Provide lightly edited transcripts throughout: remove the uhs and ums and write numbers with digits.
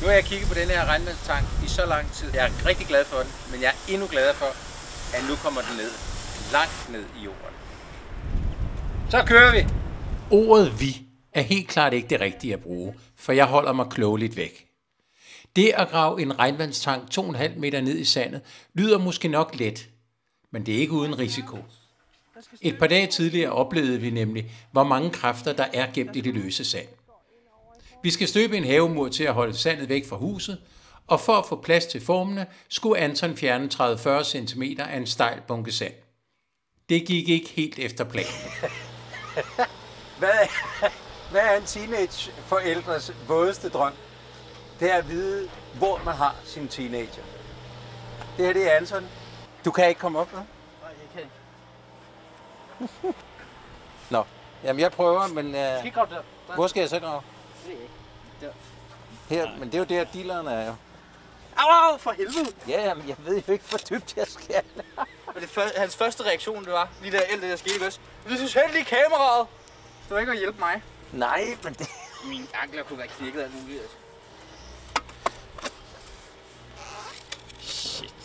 Nu har jeg kigget på den her regnvandstank i så lang tid. Jeg er rigtig glad for den, men jeg er endnu gladere for, at nu kommer den ned. Langt ned i jorden. Så kører vi! Ordet vi er helt klart ikke det rigtige at bruge, for jeg holder mig klogeligt væk. Det at grave en regnvandstank 2,5 meter ned i sandet lyder måske nok let, men det er ikke uden risiko. Et par dage tidligere oplevede vi nemlig, hvor mange kræfter der er gemt i det løse sand. Vi skal støbe en havemur til at holde sandet væk fra huset, og for at få plads til formene, skulle Anton fjerne 30-40 cm af en stejl bunke sand. Det gik ikke helt efter planen. Hvad er en teenageforældres vådeste drøm? Det er at vide, hvor man har sin teenager. Det her, det er Anton. Du kan ikke komme op, hva'? Nej, jeg kan ikke. Nå, jamen jeg prøver, men... Skal I grave der? Hvor skal jeg så grave? Det er ikke. Der. Her, men det er jo der, dealeren er jo. Au, for helvede! Ja, men jeg ved jo ikke, hvor dybt jeg skal. Og hans første reaktion, det var, lige da alt det der skete, ikke også? Du synes helt lige kameraet! Det var ikke at hjælpe mig. Nej, men det... Mine ankler kunne være knækket af muligt, altså. Shit.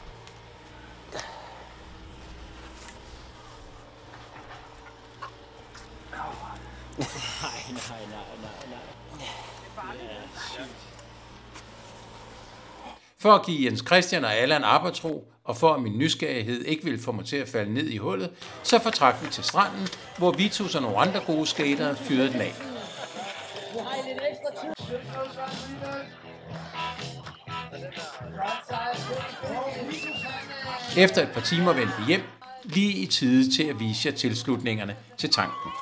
For at give Jens Christian og Allan arbejdsro, og for at min nysgerrighed ikke ville få mig til at falde ned i hullet, så fortrak vi til stranden, hvor Vitus og nogle andre gode skatere fyrede den af. Efter et par timer vendte vi hjem, lige i tide til at vise jer tilslutningerne til tanken.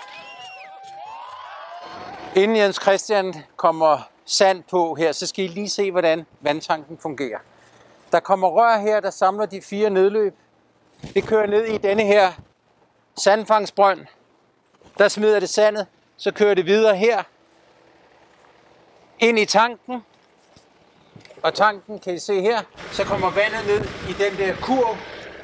Inden Jens Christian kommer sand på her, så skal I lige se, hvordan vandtanken fungerer. Der kommer rør her, der samler de 4 nedløb. Det kører ned i denne her sandfangsbrønd. Der smider det sandet, så kører det videre her. Ind i tanken. Og tanken, kan I se her, så kommer vandet ned i den der kurv,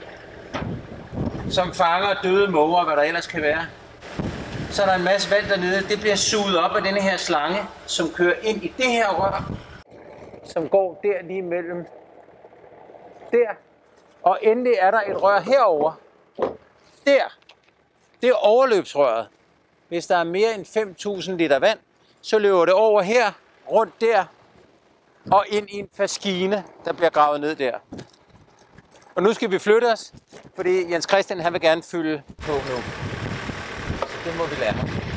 som fanger døde måger, hvad der ellers kan være. Så er der en masse vand dernede. Det bliver suget op af denne her slange, som kører ind i det her rør, som går der lige mellem der. Og endelig er der et rør herover. Der. Det er overløbsrøret. Hvis der er mere end 5.000 liter vand, så løber det over her, rundt der, og ind i en faskine, der bliver gravet ned der. Og nu skal vi flytte os, fordi Jens Christian han vil gerne fylde på nu. Så det må vi lære ham.